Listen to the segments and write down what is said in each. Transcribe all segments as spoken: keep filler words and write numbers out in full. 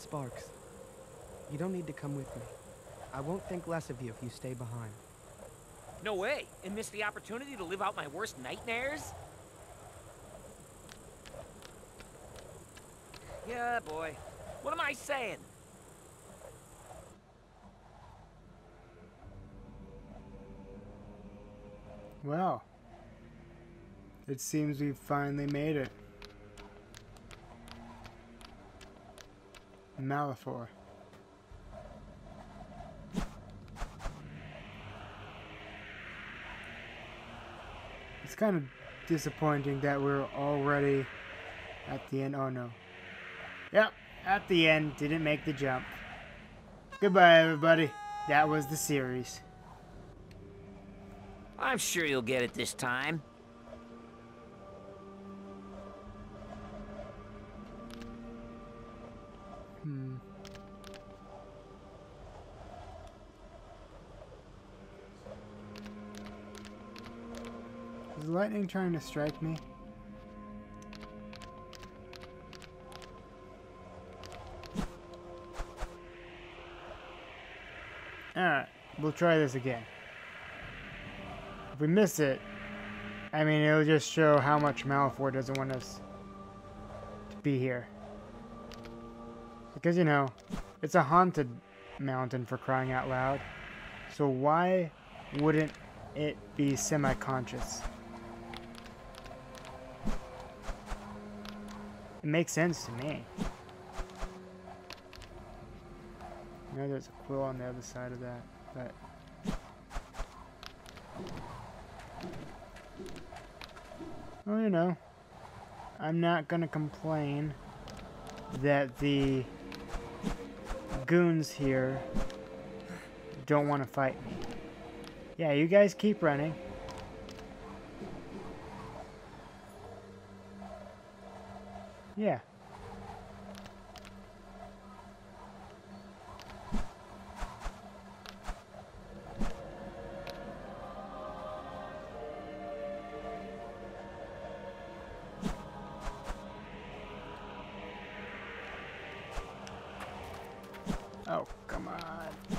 sparks. You don't need to come with me. I won't think less of you if you stay behind. No way! And miss the opportunity to live out my worst nightmares? Yeah, boy. What am I saying? Well, it seems we've finally made it. Malifor. It's kind of disappointing that we're already at the end. Oh no. Yep, at the end. Didn't make the jump. Goodbye, everybody. That was the series. I'm sure you'll get it this time. Hmm. Is lightning trying to strike me? Alright, we'll try this again. If we miss it, I mean, it'll just show how much Malifor doesn't want us to be here. Because, you know, it's a haunted mountain for crying out loud. So why wouldn't it be semi-conscious? It makes sense to me. I know there's a quill on the other side of that, but... well, you know, I'm not gonna complain that the goons here don't want to fight me. Yeah, you guys keep running. Yeah. Oh, come on.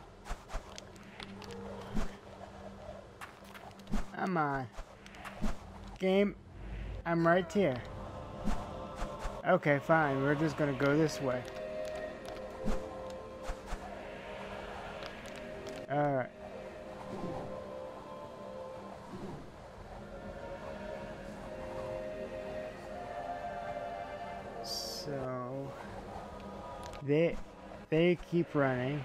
Come on. Game, I'm right here. Okay, fine. We're just gonna go this way. Alright. So... They... They keep running.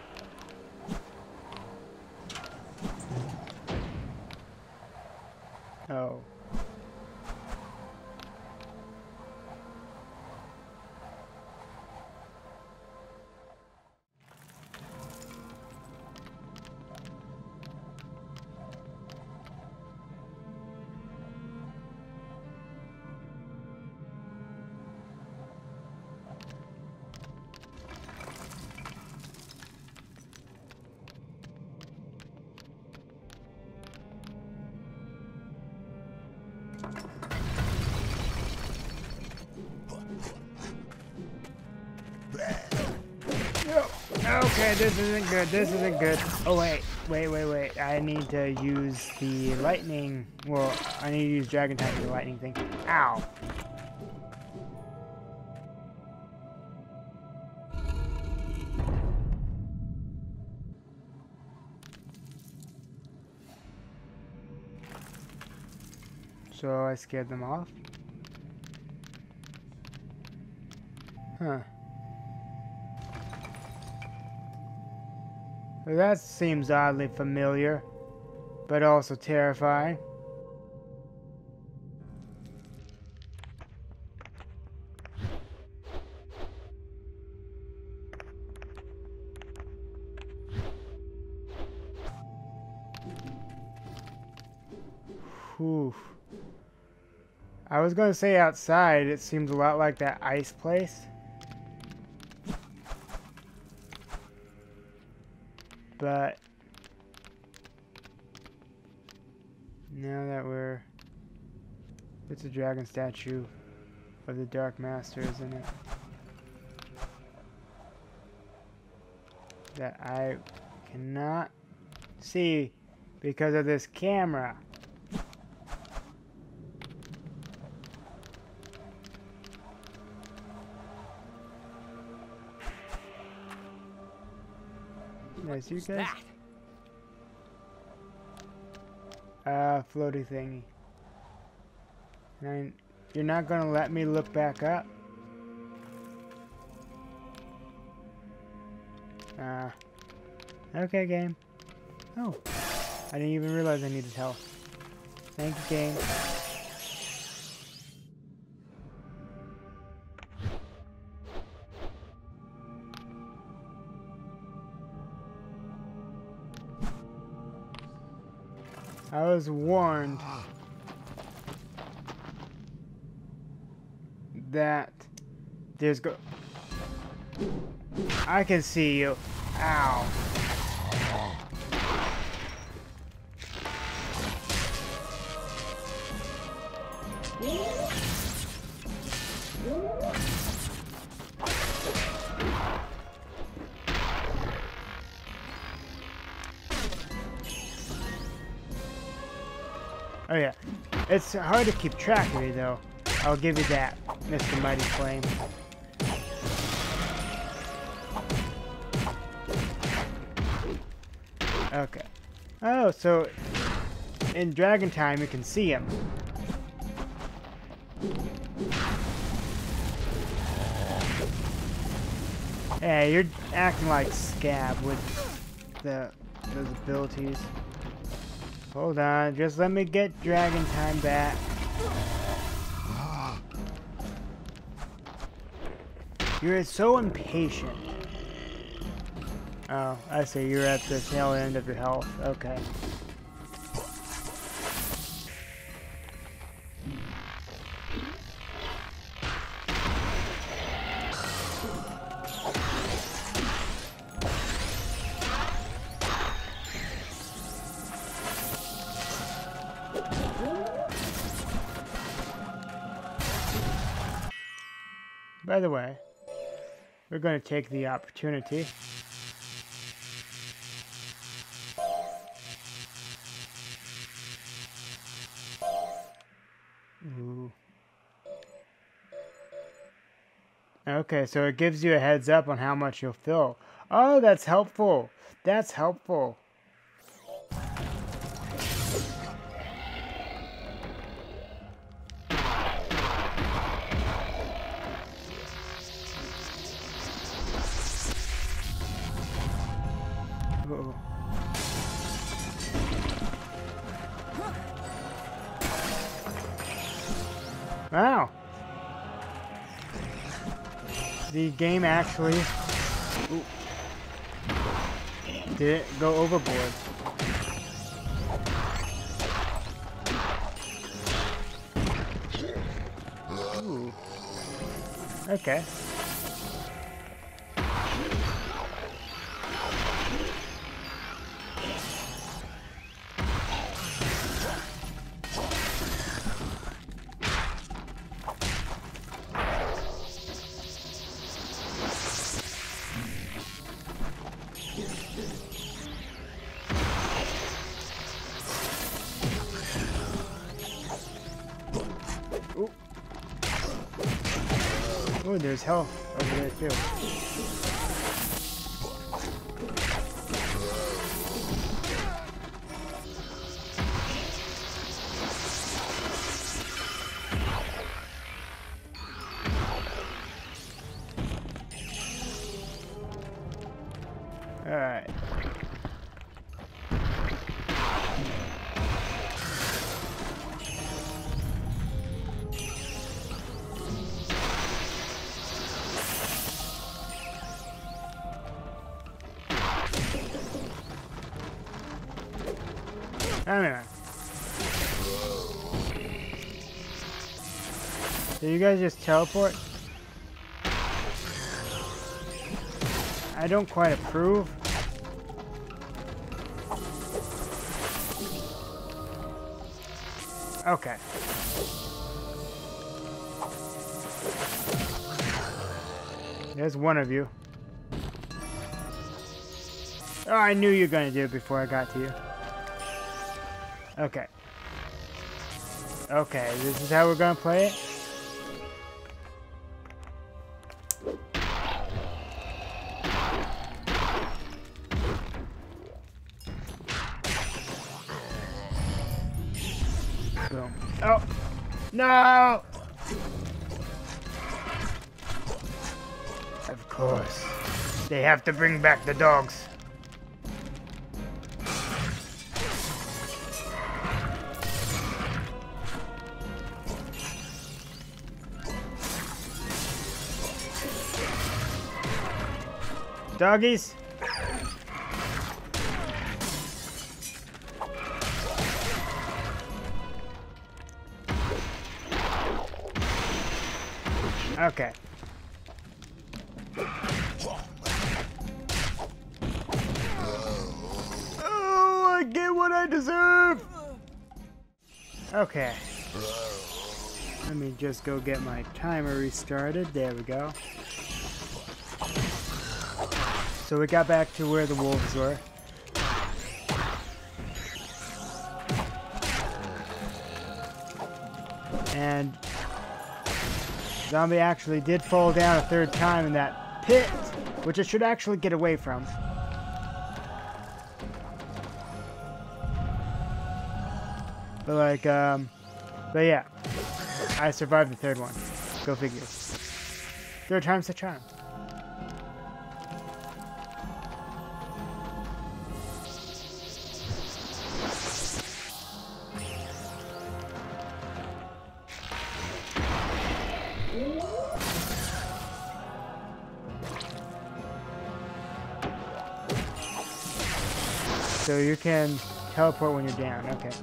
Oh. Okay, this isn't good. This isn't good. Oh, wait. Wait, wait, wait. I need to use the lightning. Well, I need to use Dragon Time for the lightning thing. Ow. So I scared them off? Huh. Well, that seems oddly familiar, but also terrifying. Whew. I was going to say outside, it seems a lot like that ice place. But now that we're... it's a dragon statue of the Dark Master, isn't it? that I cannot see because of this camera. Nice, you What's guys. that? Uh, floaty thingy. And you're not gonna let me look back up? Uh, okay, game. Oh, I didn't even realize I needed help. Thank you, game. I was warned that there's go. I can see you. Ow. Oh yeah, it's hard to keep track of you though. I'll give you that, Mister Mighty Flame. Okay. Oh, so in Dragon Time you can see him. Yeah, you're acting like Scab with the those abilities. Hold on, just let me get Dragon Time back. You're so impatient. Oh, I see. You're at the tail end of your health. Okay. By the way, we're going to take the opportunity Ooh. Okay, so it gives you a heads up on how much you'll fill. Oh, that's helpful. That's helpful. Uh-oh. Wow. The game actually ooh, did go overboard. Ooh. Okay. Oh, there's health over there too. All right. Anyway. So you guys just teleport? I don't quite approve. Okay. There's one of you. Oh, I knew you were going to do it before I got to you. Okay. Okay, this is how we're going to play it? Boom. Oh! No! Of course. They have to bring back the dogs. Doggies. Okay. Oh, I get what I deserve. Okay. Let me just go get my timer restarted. There we go. So we got back to where the wolves were. And zombie actually did fall down a third time in that pit, which it should actually get away from. But like, um, but yeah, I survived the third one. Go figure. Third time's the charm. So you can teleport when you're down, okay.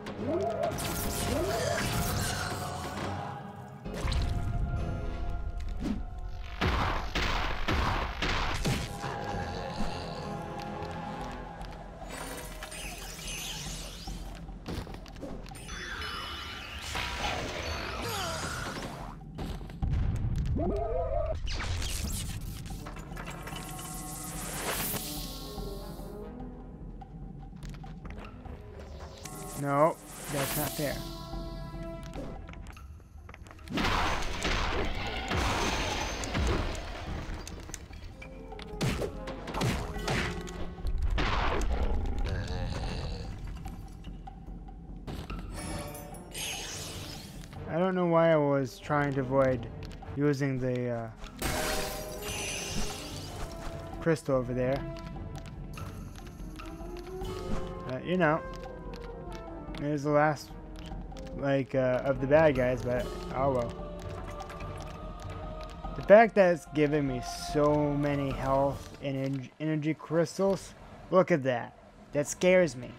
No, that's not fair. I don't know why I was trying to avoid using the uh, crystal over there. But, you know. It was the last, like, uh, of the bad guys, but oh well. The fact that it's giving me so many health and en energy crystals, look at that. That scares me.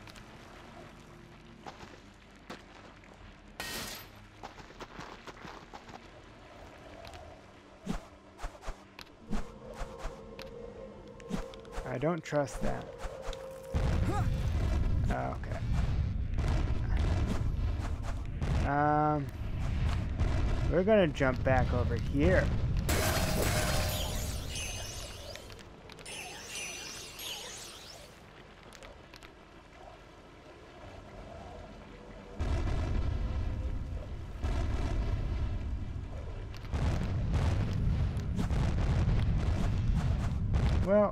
I don't trust that. Oh, okay. Um, we're gonna jump back over here. Well,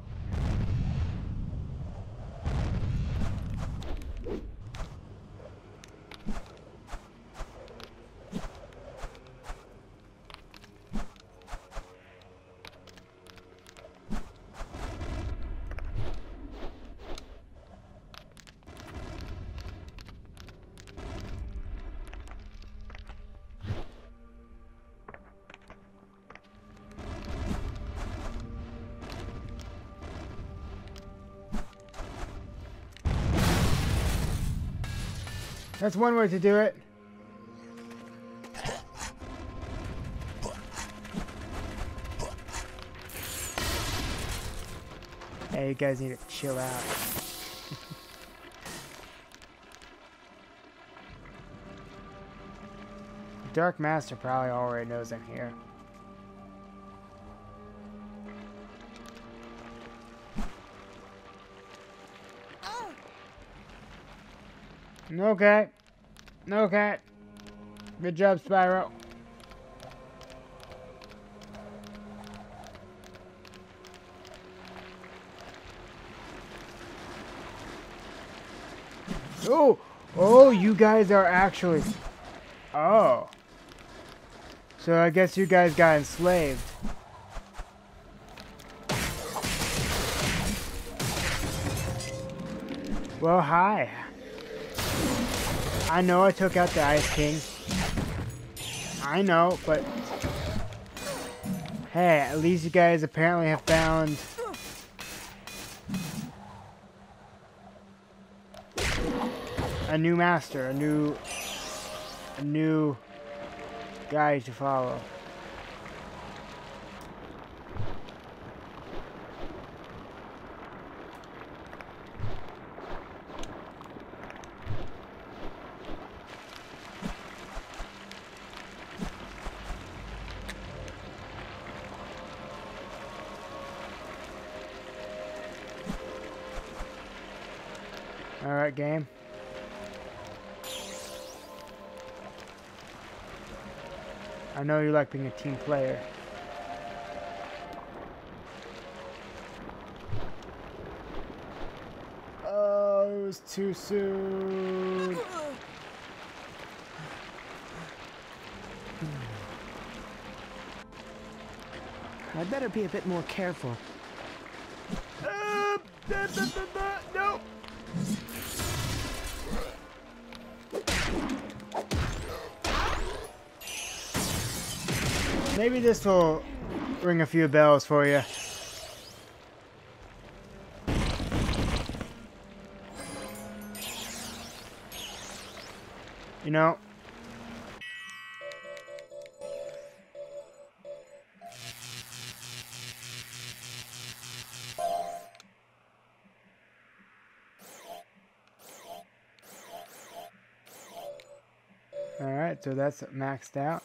that's one way to do it. Hey, you guys need to chill out. Dark Master probably already knows I'm here. Okay. Okay. Good job, Spyro. Oh! Oh, you guys are actually... Oh. So I guess you guys got enslaved. Well, hi. I know I took out the Ice King. I know, but... Hey, at least you guys apparently have found... a new master, a new... a new guy to follow. Alright, game. I know you like being a team player. Oh, it was too soon. I'd better be a bit more careful. Uh, da, da, da, da, no. Maybe this will ring a few bells for you. You know, alright, so that's maxed out.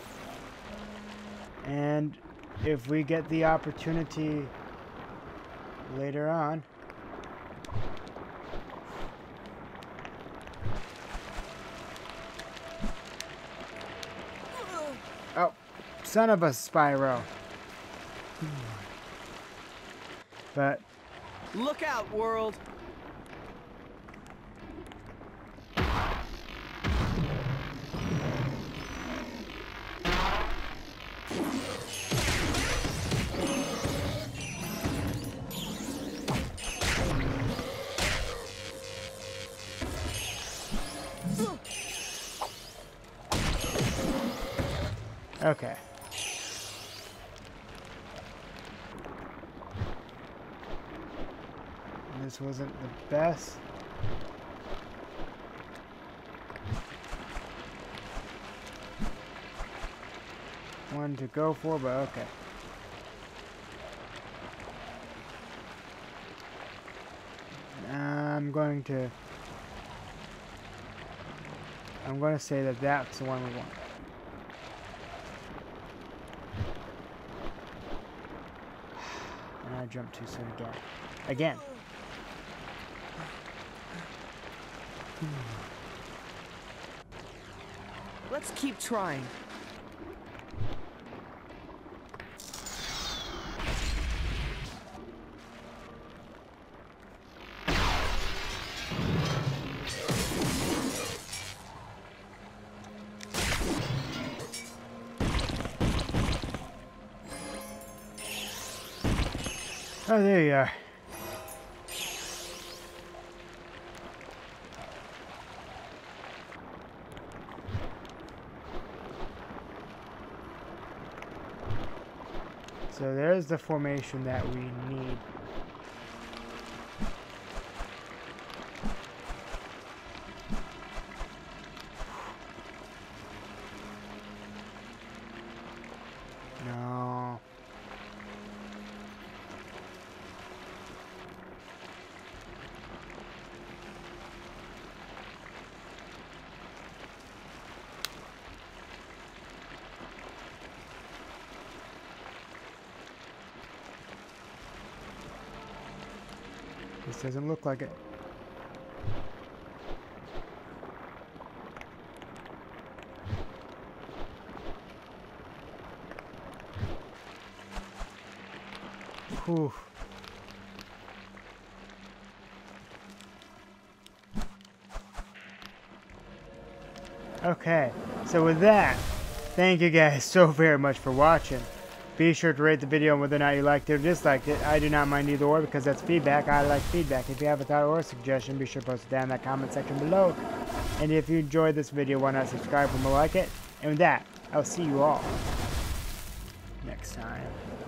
And if we get the opportunity later on, oh, son of a Spyro. But Look out, world! okay. This wasn't the best. One to go for, but okay. I'm going to... I'm going to say that that's the one we want. And I jumped too soon again. Again. Let's keep trying. Oh, there you are. So there's the formation that we need. No. This doesn't look like it. Whew. Okay, so with that, thank you guys so very much for watching. Be sure to rate the video on whether or not you liked it or disliked it. I do not mind either or because that's feedback. I like feedback. If you have a thought or a suggestion, be sure to post it down in that comment section below. And if you enjoyed this video, why not subscribe and like it? And with that, I'll see you all next time.